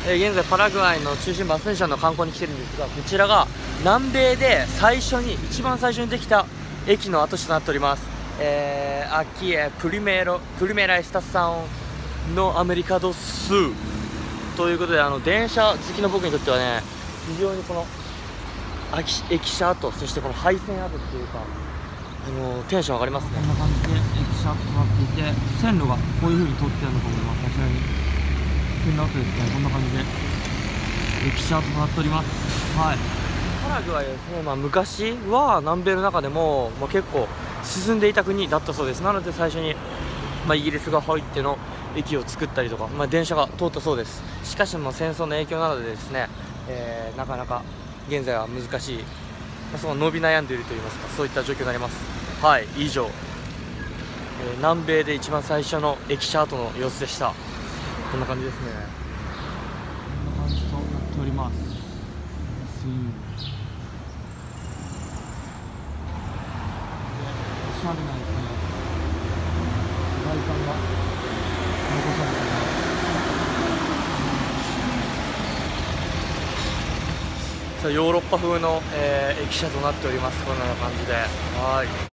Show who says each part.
Speaker 1: 現在パラグアイの中心部アスンションの観光に来てるんですが、こちらが南米で一番最初にできた駅の跡地となっております。aquí primera estaciónのアメリカドスということで、電車好きの僕にとってはね、非常にこの駅舎跡、そしてこの廃線跡っていうか、テンション上がりますね。こんな感じで駅舎跡となっていて、線路がこういう風に通ってあるのか思います。こちらに線路跡ですね。こんな感じで駅舎跡となっております。はい。パラグアイはですね、昔は南米の中でも、結構進んでいた国だったそうです。なので最初に、イギリスが入っての駅を作ったりとか、電車が通ったそうです。しかし戦争の影響などでですね、なかなか現在は難しい、その伸び悩んでいるといいますか、そういった状況になります。はい、以上、南米で一番最初の駅舎跡の様子でした。こんな感じですね。こんな感じとなっております。おしゃれなですね、外観が残されています。ヨーロッパ風の、駅舎となっております。こんな感じで、はい。